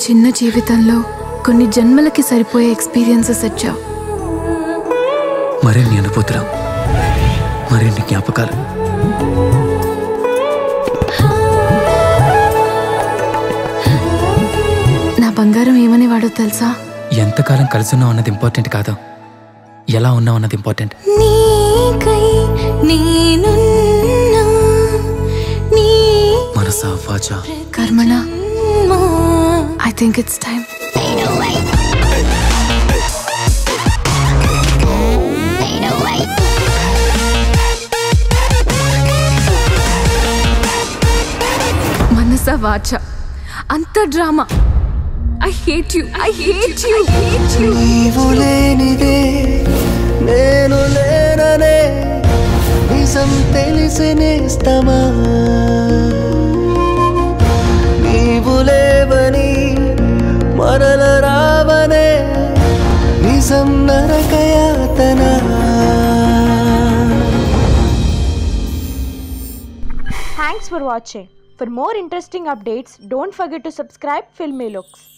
చిన్న జీవితంలో కొన్ని జన్మలకి సరిపోయే ఎక్స్పీరియన్సెస్ ఇచ్చావు. మరిన్ని అనుభూతులు, మరిన్ని జ్ఞాపకాలు. నా బంగారం ఏమని వాడో తెలుసా? ఎంతకాలం కలిసి ఉన్నావు అన్నది ఇంపార్టెంట్ కాదు, ఎలా ఉన్నావు అన్నది ఇంపార్టెంట్. మనసా వాచా కర్మణ, I think it's time. Manasa Vaacha. అంత drama. I hate you. I hate you. I hate you. నీవు లేనిదే నేను లేననే నిజం తెలిసినేస్తమా, నీవు లేవని మరల రావనే నిజం నరకయాతనా. Thanks for watching. For more interesting updates, don't forget to subscribe Filmy Looks.